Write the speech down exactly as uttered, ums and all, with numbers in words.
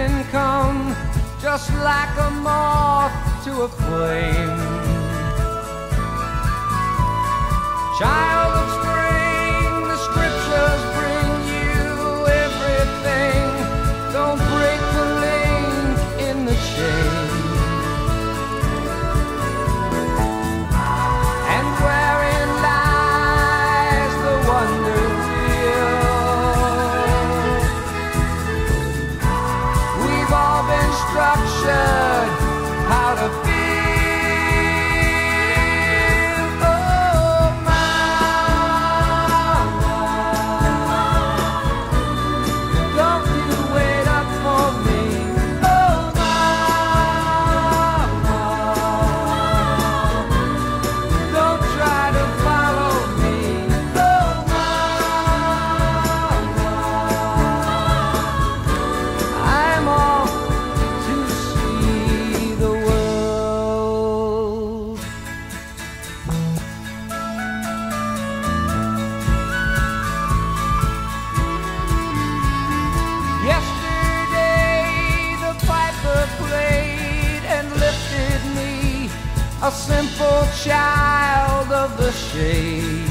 can come just like a moth to a flame. Child of spring, the scriptures bring you everything. Don't break the link in the chain. And wherein lies the wonder real. We've all been structured how to feel. A simple child of the shade.